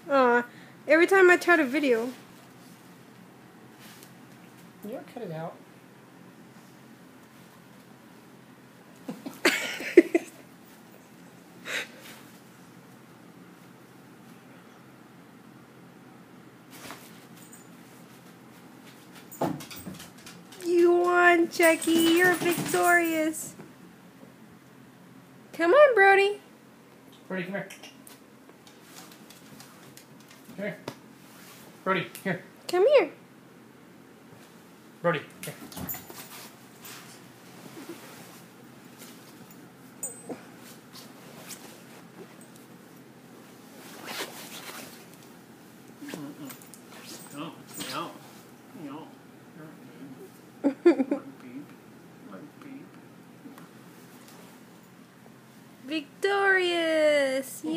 Every time I try to video. Yeah, cut it out. You won, Chucky. You're victorious. Come on, Brody. Brody, come here. Come here. Brody, here. Come here. Brody, here. No, no, no. Victorious.